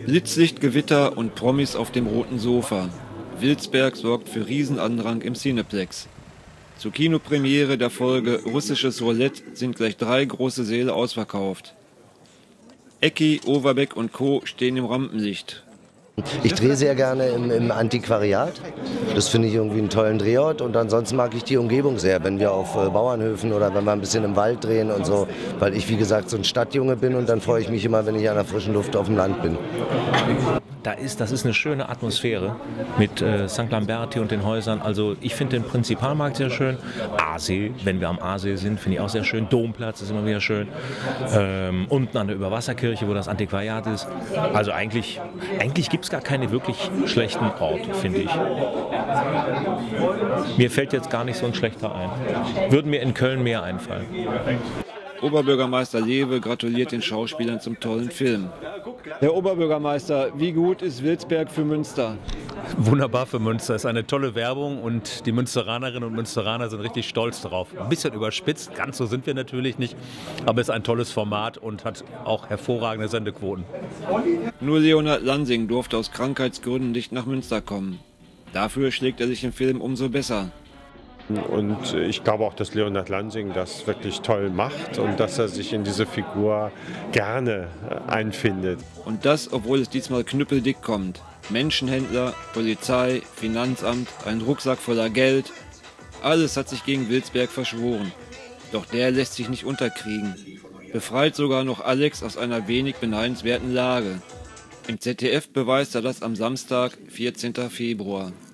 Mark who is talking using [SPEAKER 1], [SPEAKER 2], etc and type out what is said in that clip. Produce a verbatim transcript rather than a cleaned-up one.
[SPEAKER 1] Blitzlichtgewitter und Promis auf dem roten Sofa. Wilsberg sorgt für Riesenandrang im Cineplex. Zur Kinopremiere der Folge Russisches Roulette sind gleich drei große Säle ausverkauft. Ecki, Overbeck und Co. stehen im Rampenlicht.
[SPEAKER 2] Ich drehe sehr gerne im, im Antiquariat. Das finde ich irgendwie einen tollen Drehort. Und ansonsten mag ich die Umgebung sehr, wenn wir auf äh, Bauernhöfen oder wenn wir ein bisschen im Wald drehen und so. Weil ich, wie gesagt, so ein Stadtjunge bin und dann freue ich mich immer, wenn ich an der frischen Luft auf dem Land bin.
[SPEAKER 3] Da ist, das ist eine schöne Atmosphäre mit äh, Sankt Lamberti und den Häusern. Also ich finde den Prinzipalmarkt sehr schön. Aasee, wenn wir am Aasee sind, finde ich auch sehr schön. Domplatz ist immer wieder schön. Ähm, unten an der Überwasserkirche, wo das Antiquariat ist. Also eigentlich, eigentlich gibt es gar keine wirklich schlechten Orte, finde ich. Mir fällt jetzt gar nicht so ein schlechter ein. Würden mir in Köln mehr einfallen.
[SPEAKER 1] Oberbürgermeister Lewe gratuliert den Schauspielern zum tollen Film.
[SPEAKER 4] Herr Oberbürgermeister, wie gut ist Wilsberg für Münster?
[SPEAKER 5] Wunderbar für Münster, ist eine tolle Werbung und die Münsteranerinnen und Münsteraner sind richtig stolz darauf. Ein bisschen überspitzt, ganz so sind wir natürlich nicht, aber es ist ein tolles Format und hat auch hervorragende Sendequoten.
[SPEAKER 1] Nur Leonhard Lansing durfte aus Krankheitsgründen nicht nach Münster kommen. Dafür schlägt er sich im Film umso besser.
[SPEAKER 6] Und ich glaube auch, dass Leonhard Lansing das wirklich toll macht und dass er sich in diese Figur gerne einfindet.
[SPEAKER 1] Und das, obwohl es diesmal knüppeldick kommt. Menschenhändler, Polizei, Finanzamt, ein Rucksack voller Geld. Alles hat sich gegen Wilsberg verschworen. Doch der lässt sich nicht unterkriegen. Befreit sogar noch Alex aus einer wenig beneidenswerten Lage. Im Z D F beweist er das am Samstag, vierzehnten Februar.